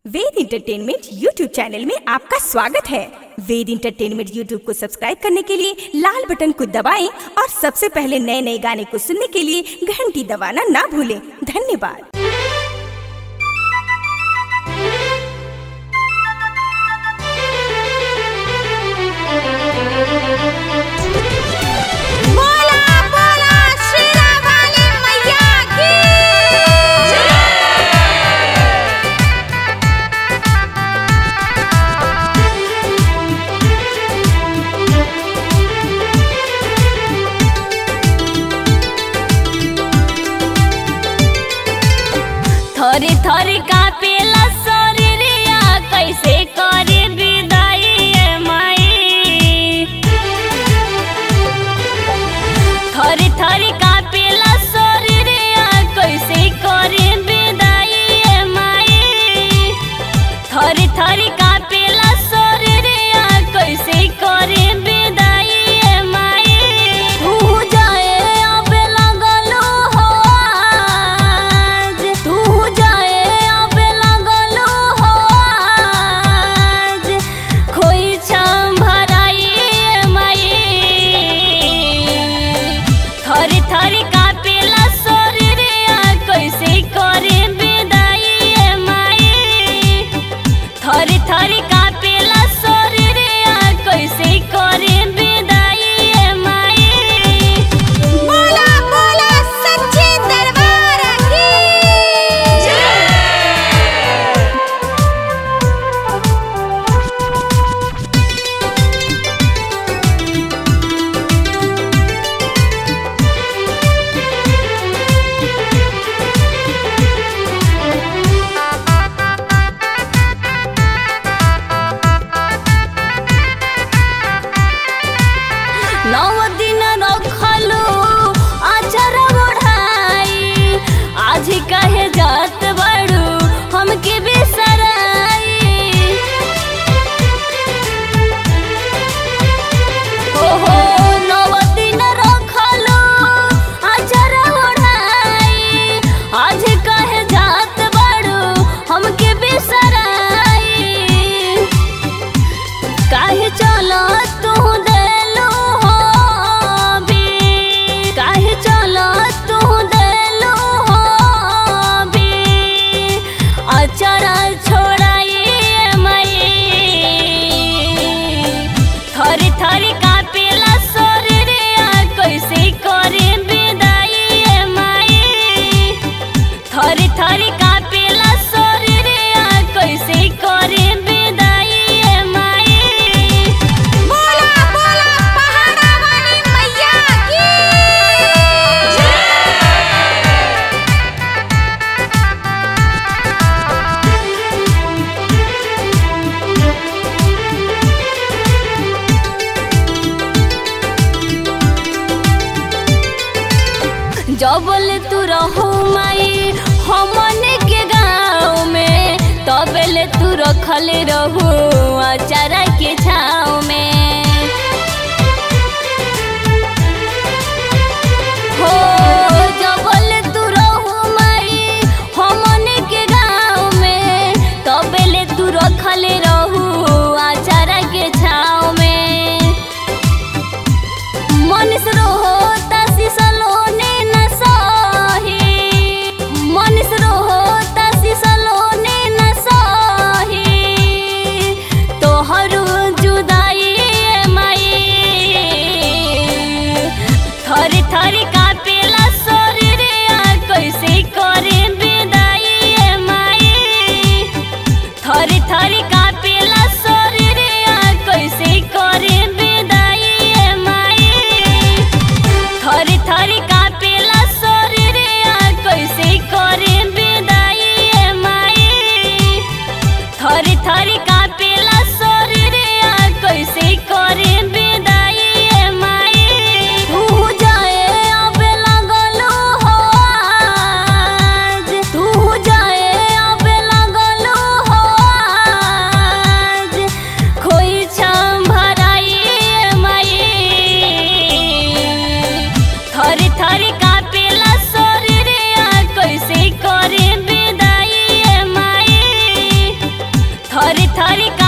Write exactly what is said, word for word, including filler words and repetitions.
वेद entertainment YouTube channel में आपका स्वागत है। वेद इंटरटेनमेंट यूट्यूब को सब्सक्राइब करने के लिए लाल बटन को दबाएं और सबसे पहले नए नए गाने को सुनने के लिए घंटी दबाना ना भूलें। धन्यवाद। थोरी थोरी कापेला शरीरिया कैसे करे विदाई ए माई। थोरी थोरी कापेला शरीरिया कैसे करे विदाई ए माई। थोरी थोरी कापेला शरीरिया कैसे करे विदाई ए माई। तू जाए अब लगलो हो आज, तू नौ दिन रखलू आचार बढ़ाई, आज कहे जात बड़ू हमके बिसराई। ओहो नौ दिन रखलू आचार बढ़ाई, आज कहे जात बड़ू हमके बिसराई। काहे चलो तू चरा छोड़ाई मई। थरी थरी कापेला शरीरिया कैसे करे विदाई माई। थरी थरी कापेला शरीरिया कैसे करे विदाई माई। बोला बोला पहाड़ा वाली मैया की जबल तू रहो माई हमने के गाँव में, तबले तू रखल रहू अचारा के छाँव में। हो जबल तू रहो माई हमने के गाँव में, तबले तू रखल रहू अचारा के छाँव में। मनीष रहो तासी सलोने थरी थरी कापेला शरीरिया कैसे करे विदाई माई। थरी थरी कापेला शरीरिया कैसे करे विदाई माई। थरी थरी कापेला शरीरिया कैसे करे विदाई माई। थरी थरी कापेला शरीरिया कैसे करे विदाई माई। थरी थरी कापेला शरीरिया कैसे करे विदाई माई। थरी